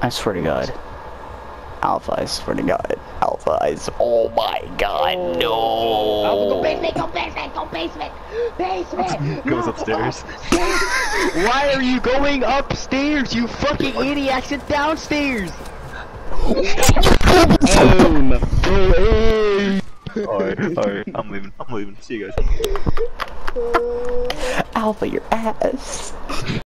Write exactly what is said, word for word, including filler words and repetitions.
I swear to God. Alpha, I swear to God. Alpha, I s- oh my God, Oh. no! Alpha, go basement, go basement, go basement! Basement! Goes No, upstairs. upstairs. Why are you going upstairs, you fucking idiot? Sit downstairs! Aim! Go aim! Alright, alright, I'm leaving, I'm leaving. See you guys. Alpha, your ass.